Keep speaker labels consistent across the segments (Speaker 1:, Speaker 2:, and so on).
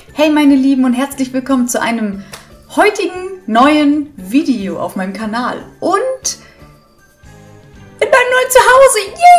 Speaker 1: Hey meine Lieben und herzlich willkommen zu einem heutigen neuen Video auf meinem Kanal und in meinem neuen Zuhause.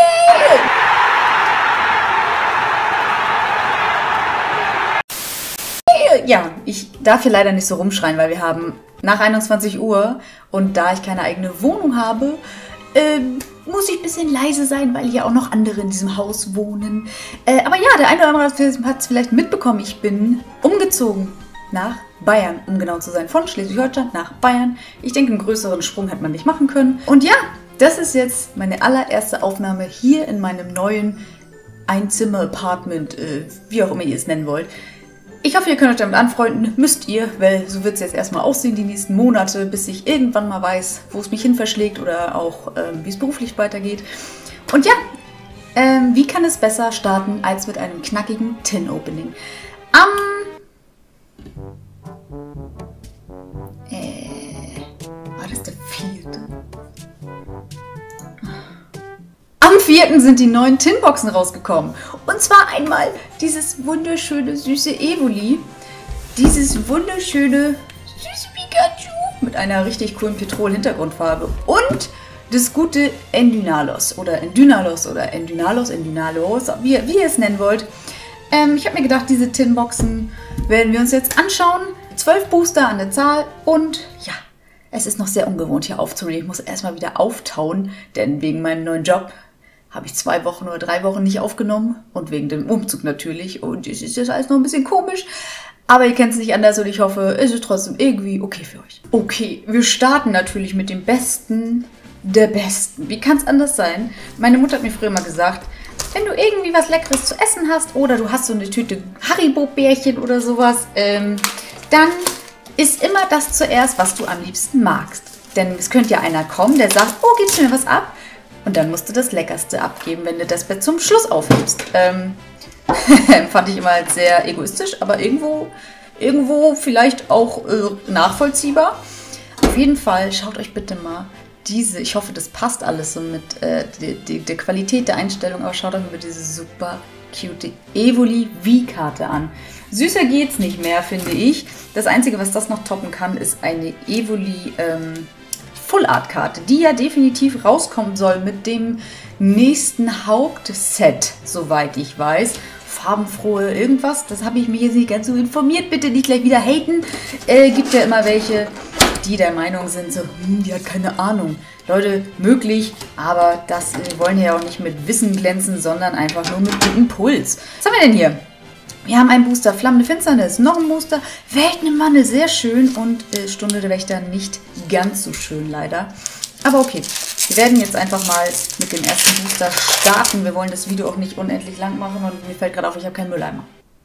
Speaker 1: Yeah! Ja, ich darf hier leider nicht so rumschreien, weil wir haben nach 21 Uhr und da ich keine eigene Wohnung habe, muss ich ein bisschen leise sein, weil hier auch noch andere in diesem Haus wohnen. Aber ja, der eine oder andere hat es vielleicht mitbekommen. Ich bin umgezogen nach Bayern, um genau zu sein. Von Schleswig-Holstein nach Bayern. Ich denke, einen größeren Sprung hätte man nicht machen können. Und ja, das ist jetzt meine allererste Aufnahme hier in meinem neuen Einzimmer-Apartment, wie auch immer ihr es nennen wollt. Ich hoffe, ihr könnt euch damit anfreunden, müsst ihr, weil so wird es jetzt erstmal aussehen die nächsten Monate, bis ich irgendwann mal weiß, wo es mich hin verschlägt oder auch wie es beruflich weitergeht. Und ja, wie kann es besser starten als mit einem knackigen Tin-Opening? War das der 4.? Am 4. sind die neuen Tinboxen rausgekommen. Und zwar einmal dieses wunderschöne, süße Evoli. Dieses wunderschöne, süße Pikachu mit einer richtig coolen Petrol-Hintergrundfarbe. Und das gute Endynalos oder Endynalos, wie ihr es nennen wollt. Ich habe mir gedacht, diese Tinboxen werden wir uns jetzt anschauen. 12 Booster an der Zahl und ja, es ist noch sehr ungewohnt hier aufzunehmen. Ich muss erstmal wieder auftauen, denn wegen meinem neuen Job habe ich 2 Wochen oder 3 Wochen nicht aufgenommen und wegen dem Umzug natürlich und es ist jetzt alles noch ein bisschen komisch, aber ihr kennt es nicht anders und ich hoffe, es ist trotzdem irgendwie okay für euch. Okay, wir starten natürlich mit dem Besten der Besten. Wie kann es anders sein? Meine Mutter hat mir früher mal gesagt, wenn du irgendwie was Leckeres zu essen hast oder du hast so eine Tüte Haribo-Bärchen oder sowas, dann ist immer das zuerst, was du am liebsten magst. Denn es könnte ja einer kommen, der sagt, oh, gibst du mir was ab? Und dann musst du das Leckerste abgeben, wenn du das bis zum Schluss aufhebst. Fand ich immer als sehr egoistisch, aber irgendwo vielleicht auch nachvollziehbar. Auf jeden Fall schaut euch bitte mal diese, ich hoffe, das passt alles so mit der Qualität der Einstellung, aber schaut euch mal diese super cute Evoli V-Karte an. Süßer geht's nicht mehr, finde ich. Das Einzige, was das noch toppen kann, ist eine Evoli Full Art Karte, die ja definitiv rauskommen soll mit dem nächsten Hauptset, soweit ich weiß. Farbenfrohe irgendwas, das habe ich mir jetzt nicht ganz so informiert. Bitte nicht gleich wieder haten. Gibt ja immer welche, die der Meinung sind, so, die hat keine Ahnung. Leute, möglich, aber das wollen ja auch nicht mit Wissen glänzen, sondern einfach nur mit dem Impuls. Was haben wir denn hier? Wir haben einen Booster Flammende Finsternis, noch ein Booster Welten im Wandel, sehr schön und Stunde der Wächter nicht ganz so schön leider. Aber okay, wir werden jetzt einfach mal mit dem ersten Booster starten. Wir wollen das Video auch nicht unendlich lang machen und mir fällt gerade auf, ich habe keinen Mülleimer.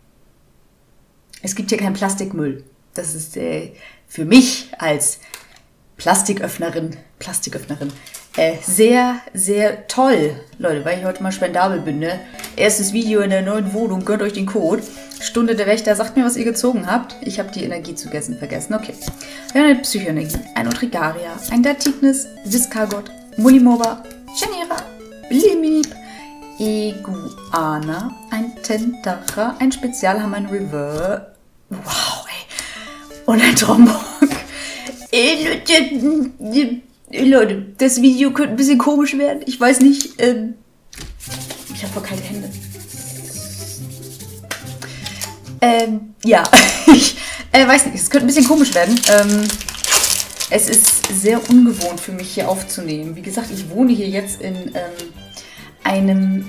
Speaker 1: Es gibt hier keinen Plastikmüll. Das ist für mich als Plastiköffnerin sehr, sehr toll. Leute, weil ich heute mal spendabel bin, ne? Erstes Video in der neuen Wohnung, gönnt euch den Code. Stunde der Wächter, sagt mir, was ihr gezogen habt. Ich habe die Energie zu vergessen. Okay. Wir haben eine Psychoenergie, ein Otrigaria, ein Datignis, Viscargot, Mulimova, Genera, Blimip, Iguana, ein Tentacha, ein Spezialhammer, ein Reverse. Wow, ey. Und ein Trombok. Leute, das Video könnte ein bisschen komisch werden. Ich weiß nicht. Ich habe voll keine Hände. Ja, ich weiß nicht, es könnte ein bisschen komisch werden. Es ist sehr ungewohnt für mich hier aufzunehmen. Wie gesagt, ich wohne hier jetzt in einem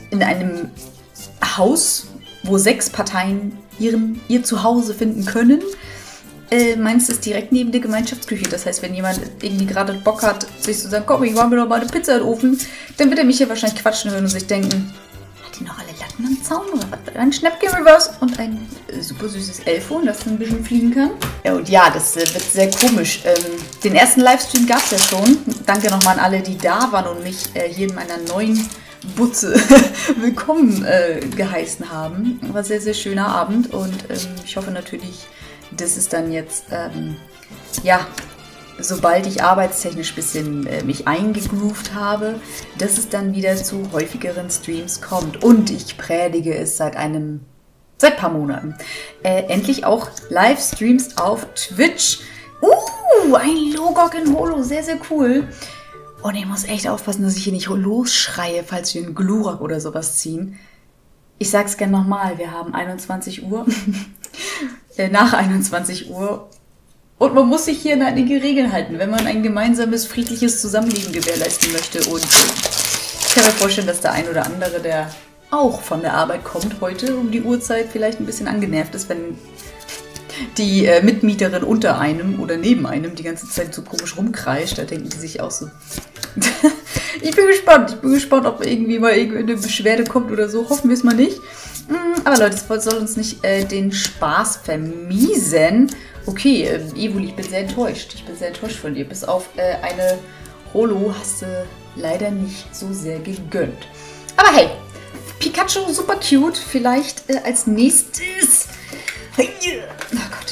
Speaker 1: Haus, wo 6 Parteien ihr Zuhause finden können. Meins ist direkt neben der Gemeinschaftsküche. Das heißt, wenn jemand irgendwie gerade Bock hat, sich zu sagen, komm, ich mache mir doch mal eine Pizza in den Ofen, dann wird er mich hier wahrscheinlich quatschen hören und sich denken, hat die noch alle Latten am Zaun oder was? Ein Schnäppchen-Reverse und ein super süßes Elfon, das ein bisschen fliegen kann. Ja, und ja, das wird sehr komisch. Den ersten Livestream gab es ja schon. Danke nochmal an alle, die da waren und mich hier in meiner neuen Butze willkommen geheißen haben. War ein sehr, sehr schöner Abend und ich hoffe natürlich, dass es dann jetzt, ja, sobald ich arbeitstechnisch ein bisschen mich eingegroovt habe, dass es dann wieder zu häufigeren Streams kommt. Und ich predige es seit einem Seit ein paar Monaten. Endlich auch Livestreams auf Twitch. Ein Logok in Holo. Sehr, sehr cool. Und ich muss echt aufpassen, dass ich hier nicht losschreie, falls wir einen Glurak oder sowas ziehen. Ich sag's gerne nochmal. Wir haben 21 Uhr. Nach 21 Uhr. Und man muss sich hier an einige Regeln halten, wenn man ein gemeinsames, friedliches Zusammenleben gewährleisten möchte. Und ich kann mir vorstellen, dass der ein oder andere, der auch von der Arbeit kommt, heute um die Uhrzeit vielleicht ein bisschen angenervt ist, wenn die Mitmieterin unter einem oder neben einem die ganze Zeit so komisch rumkreischt. Da denken die sich auch so. Ich bin gespannt, ob irgendwie mal eine Beschwerde kommt oder so. Hoffen wir es mal nicht. Aber Leute, das soll uns nicht den Spaß vermiesen. Okay, Evoli, ich bin sehr enttäuscht. Ich bin sehr enttäuscht von dir. Bis auf eine Holo hast du leider nicht so sehr gegönnt. Aber hey, Pikachu, super cute. Vielleicht als nächstes. Oh Gott.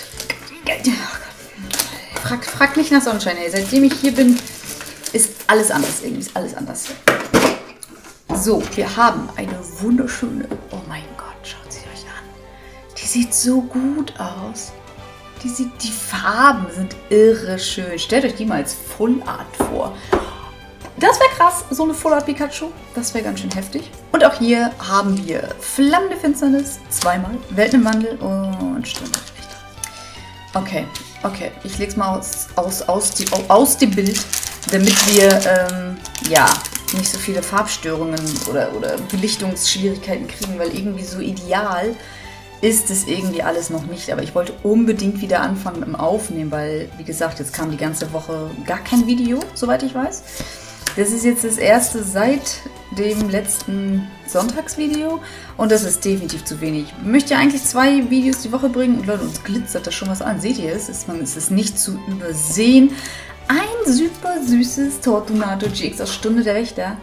Speaker 1: Frag nicht nach Sonnenschein, ey. Seitdem ich hier bin, ist alles anders. Irgendwie ist alles anders. So, wir haben eine wunderschöne. Oh mein Gott, schaut sie euch an. Die sieht so gut aus. Die Farben sind irre schön. Stellt euch die mal als Full Art vor. Das wäre krass, so eine Full Art Pikachu. Das wäre ganz schön heftig. Und auch hier haben wir flammende Finsternis, zweimal, Welten im Wandel und Stunde Licht. Okay. Ich lege es mal aus dem Bild, damit wir ja, nicht so viele Farbstörungen oder Belichtungsschwierigkeiten kriegen, weil irgendwie so ideal ist es irgendwie alles noch nicht. Aber ich wollte unbedingt wieder anfangen mit dem Aufnehmen, weil, wie gesagt, jetzt kam die ganze Woche gar kein Video, soweit ich weiß. Das ist jetzt das erste seit dem letzten Sonntagsvideo und das ist definitiv zu wenig. Ich möchte ja eigentlich 2 Videos die Woche bringen und Leute, uns glitzert da schon was an. Seht ihr es? Es ist nicht zu übersehen. Ein super süßes Tortunato GX aus Stunde der Wächter.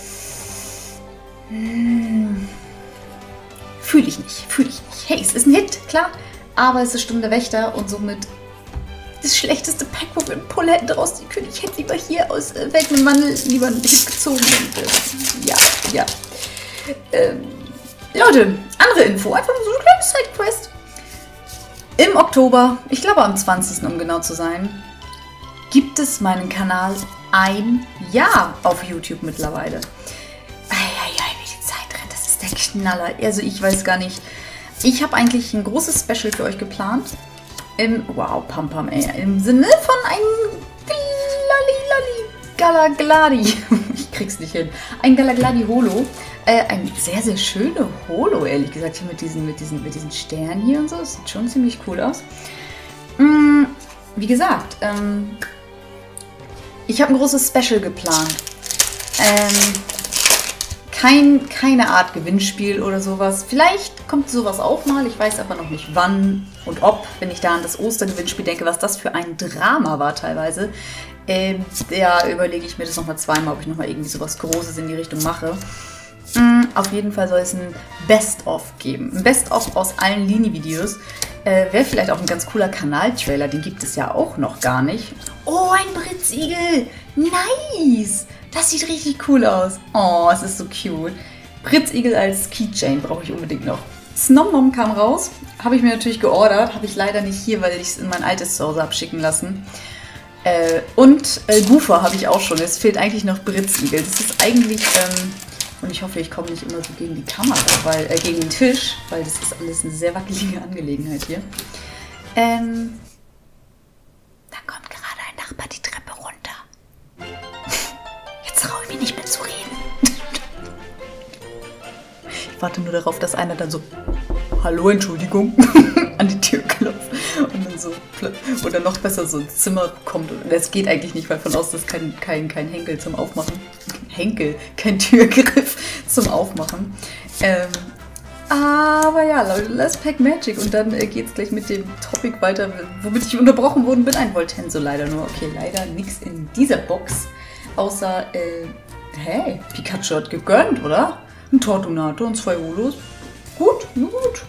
Speaker 1: Fühle ich nicht. Hey, es ist ein Hit, klar, aber es ist Stunde der Wächter und somit das schlechteste Pack, wo wir Poletten draus ziehen können. Ich hätte lieber hier aus Welten im Wandel lieber einen Hit gezogen. Und, ja. Leute, andere Info. Einfach nur so eine kleine Sidequest. Im Oktober, ich glaube am 20. um genau zu sein, gibt es meinen Kanal ein Jahr auf YouTube mittlerweile. Wie die Zeit rennt, das ist der Knaller. Also ich weiß gar nicht. Ich habe eigentlich ein großes Special für euch geplant. Wow, Pam, ey. Im Sinne von einem Galagladi. Ich krieg's nicht hin. Ein Galagladi Holo. Ein sehr, sehr schöne Holo, ehrlich gesagt. Hier mit diesen Sternen hier und so. Das sieht schon ziemlich cool aus. Wie gesagt, ich habe ein großes Special geplant. Keine Art Gewinnspiel oder sowas. Vielleicht kommt sowas auch mal. Ich weiß aber noch nicht wann und ob, wenn ich da an das Ostergewinnspiel denke, was das für ein Drama war teilweise. Ja, überlege ich mir das nochmal zweimal, ob ich nochmal irgendwie sowas Großes in die Richtung mache. Auf jeden Fall soll es ein Best-of geben. Ein Best-of aus allen Lini-Videos. Wäre vielleicht auch ein ganz cooler Kanaltrailer. Den gibt es ja auch noch gar nicht. Oh, ein Britzigel. Nice. Das sieht richtig cool aus. Oh, es ist so cute. Britzigel als Keychain brauche ich unbedingt noch. Snomnom kam raus. Habe ich mir natürlich geordert. Habe ich leider nicht hier, weil ich es in mein altes Zuhause habe schicken lassen. Und Goofer habe ich auch schon. Es fehlt eigentlich noch Britzigel. Das ist eigentlich... und ich hoffe, ich komme nicht immer so gegen die Kamera, gegen den Tisch, weil das ist alles eine sehr wackelige Angelegenheit hier. Da kommt gerade ein Nachbar die Treppe runter. Jetzt traue ich mich nicht mehr zu reden. Ich warte nur darauf, dass einer dann so, hallo, Entschuldigung, an die Tür klopft und dann so, oder noch besser so ins Zimmer kommt. Und das geht eigentlich nicht, weil von außen ist kein Henkel zum Aufmachen. Kein Türgriff zum Aufmachen. Aber ja, Leute, let's pack Magic. Und dann geht's gleich mit dem Topic weiter, womit ich unterbrochen worden bin. Ein Voltenso leider nur. Okay, leider nichts in dieser Box. Außer, hey, Pikachu hat gegönnt, oder? Ein Tortunato und 2 Holos. Gut, nur gut.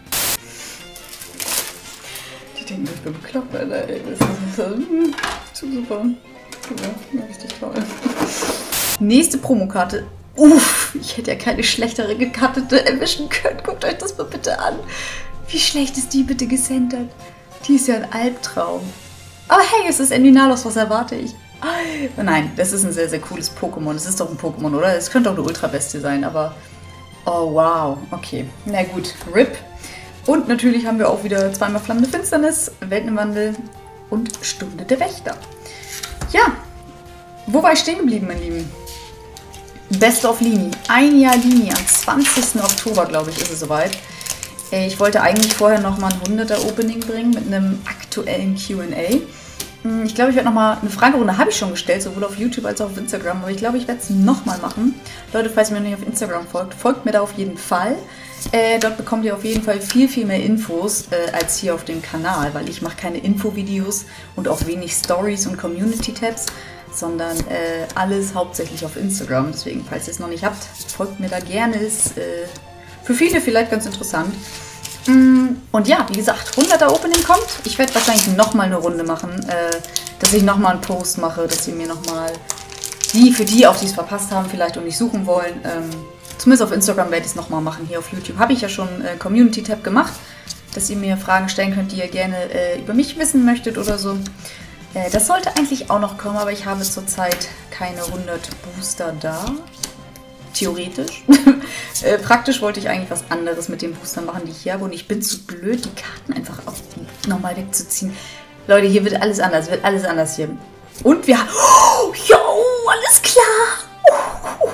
Speaker 1: Die denken, ich bin bekloppt, Alter. Ey, das ist super. Ja, richtig toll. Nächste Promokarte. Uff. Ich hätte ja keine schlechtere gekattete erwischen können. Guckt euch das mal bitte an. Wie schlecht ist die bitte gecentert? Die ist ja ein Albtraum. Aber hey, es ist Endinalos, was erwarte ich? Nein, das ist ein sehr, sehr cooles Pokémon. Es ist doch ein Pokémon, oder? Es könnte auch eine Ultra-Bestie sein, aber... Oh, wow. Okay. Na gut. RIP. Und natürlich haben wir auch wieder zweimal Flammende Finsternis, Welten im Wandel und Stunde der Wächter. Ja. Wo war ich stehen geblieben, mein Lieben? Best of Lini. Ein Jahr Lini. Am 20. Oktober, glaube ich, ist es soweit. Ich wollte eigentlich vorher nochmal ein 100er Opening bringen mit einem aktuellen Q&A. Ich glaube, ich werde nochmal eine Fragerunde, habe ich schon gestellt, sowohl auf YouTube als auch auf Instagram. Aber ich glaube, ich werde es nochmal machen. Leute, falls ihr mir nicht auf Instagram folgt, folgt mir da auf jeden Fall. Dort bekommt ihr auf jeden Fall viel, viel mehr Infos als hier auf dem Kanal, weil ich mache keine Infovideos und auch wenig Stories und Community-Tabs, sondern alles hauptsächlich auf Instagram. Deswegen, falls ihr es noch nicht habt, folgt mir da gerne. Ist für viele vielleicht ganz interessant. Und ja, wie gesagt, 100er Opening kommt. Ich werde wahrscheinlich nochmal eine Runde machen, dass ich nochmal einen Post mache, dass ihr mir nochmal für die auch, die es verpasst haben, vielleicht und nicht suchen wollen. Zumindest auf Instagram werde ich es nochmal machen. Hier auf YouTube habe ich ja schon Community-Tab gemacht, dass ihr mir Fragen stellen könnt, die ihr gerne über mich wissen möchtet oder so. Das sollte eigentlich auch noch kommen, aber ich habe zurzeit keine 100 Booster da. Theoretisch. Praktisch wollte ich eigentlich was anderes mit den Boostern machen, die ich hier habe. Und ich bin zu blöd, die Karten einfach auch nochmal wegzuziehen. Leute, hier wird alles anders. Wird alles anders hier. Und wir haben... Oh, yo, alles klar.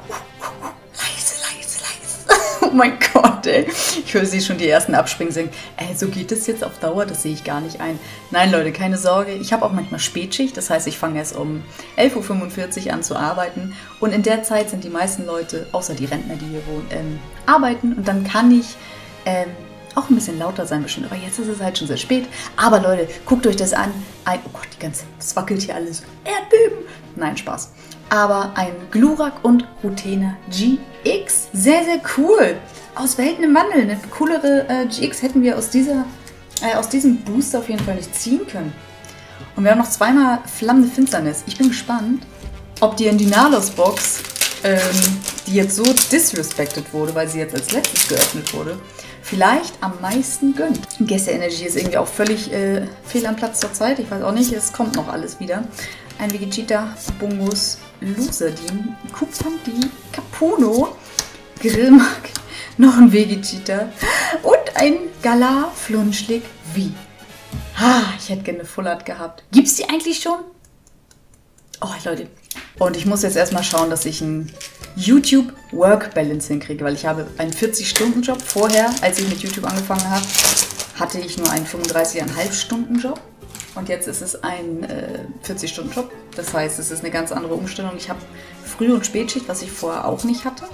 Speaker 1: Leise, leise, leise. Oh mein Gott, ey. Ich höre sie schon die ersten abspringen singen. So geht es jetzt auf Dauer? Das sehe ich gar nicht ein. Nein, Leute, keine Sorge. Ich habe auch manchmal Spätschicht. Das heißt, ich fange erst um 11:45 Uhr an zu arbeiten. Und in der Zeit sind die meisten Leute, außer die Rentner, die hier wohnen, arbeiten. Und dann kann ich auch ein bisschen lauter sein bestimmt. Aber jetzt ist es halt schon sehr spät. Aber Leute, guckt euch das an. Oh Gott, das wackelt hier alles. Erdbeben. Nein, Spaß. Aber ein Glurak und Rutena GX. Sehr, sehr cool. Aus Welten im Wandel. Eine coolere GX hätten wir aus diesem Booster auf jeden Fall nicht ziehen können. Und wir haben noch zweimal Flammende Finsternis. Ich bin gespannt, ob die Endinalos-Box, die jetzt so disrespected wurde, weil sie jetzt als letztes geöffnet wurde, vielleicht am meisten gönnt. Gäste Energy ist irgendwie auch völlig fehl am Platz zur Zeit. Ich weiß auch nicht, es kommt noch alles wieder. Ein Vegeta, Bungus, Lusadin, Kupfanti, Capuno, Grillmark, noch ein Vegeta und ein Galar Flunschlig wie. Ich hätte gerne eine Full Art gehabt. Gibt's die eigentlich schon? Oh, Leute. Und ich muss jetzt erstmal schauen, dass ich ein YouTube-Work-Balance hinkriege, weil ich habe einen 40-Stunden-Job. Vorher, als ich mit YouTube angefangen habe, hatte ich nur einen 35,5-Stunden-Job. Und jetzt ist es ein 40-Stunden-Job. Das heißt, es ist eine ganz andere Umstellung. Ich habe Früh- und Spätschicht, was ich vorher auch nicht hatte.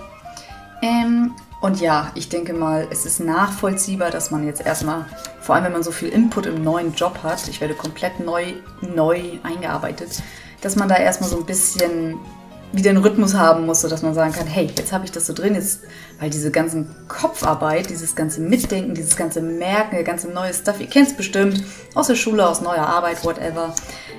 Speaker 1: Und ja, ich denke mal, es ist nachvollziehbar, dass man jetzt erstmal, vor allem wenn man so viel Input im neuen Job hat, ich werde komplett neu eingearbeitet, dass man da erstmal so ein bisschen wieder einen Rhythmus haben muss, sodass man sagen kann, hey, jetzt habe ich das so drin, jetzt, weil diese ganzen Kopfarbeit, dieses ganze Mitdenken, dieses ganze Merken, der ganze neue Stuff, ihr kennt es bestimmt, aus der Schule, aus neuer Arbeit, whatever,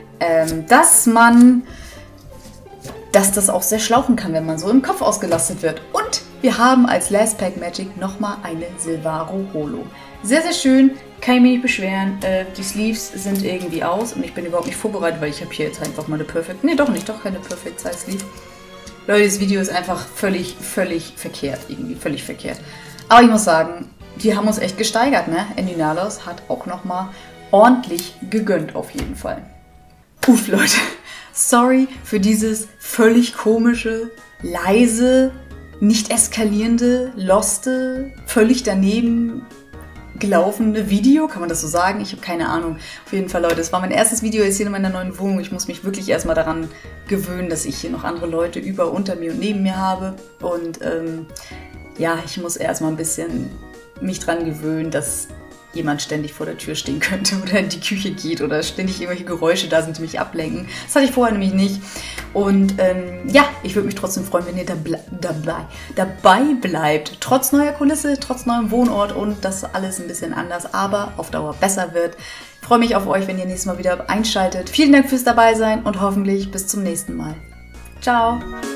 Speaker 1: dass das auch sehr schlauchen kann, wenn man so im Kopf ausgelastet wird. Und wir haben als Last Pack Magic nochmal eine Silvaro Holo. Sehr, sehr schön, kann ich mich nicht beschweren. Die Sleeves sind irgendwie aus und ich bin überhaupt nicht vorbereitet, weil ich habe hier jetzt einfach mal eine Perfect... Nee, doch nicht, doch keine Perfect Size Sleeve. Leute, das Video ist einfach völlig verkehrt, irgendwie völlig verkehrt. Aber ich muss sagen, die haben uns echt gesteigert, ne? Endinalos hat auch nochmal ordentlich gegönnt, auf jeden Fall. Uff, Leute. Sorry für dieses völlig komische, leise, nicht eskalierende, loste, völlig daneben gelaufene Video. Kann man das so sagen? Ich habe keine Ahnung. Auf jeden Fall, Leute, es war mein erstes Video jetzt hier in meiner neuen Wohnung. Ich muss mich wirklich erstmal daran gewöhnen, dass ich hier noch andere Leute über, unter mir und neben mir habe. Und ja, ich muss erstmal ein bisschen mich dran gewöhnen, dass jemand ständig vor der Tür stehen könnte oder in die Küche geht oder ständig irgendwelche Geräusche da sind, die mich ablenken. Das hatte ich vorher nämlich nicht. Und ja, ich würde mich trotzdem freuen, wenn ihr dabei bleibt. Trotz neuer Kulisse, trotz neuem Wohnort und dass alles ein bisschen anders, aber auf Dauer besser wird. Ich freue mich auf euch, wenn ihr nächstes Mal wieder einschaltet. Vielen Dank fürs Dabeisein und hoffentlich bis zum nächsten Mal. Ciao!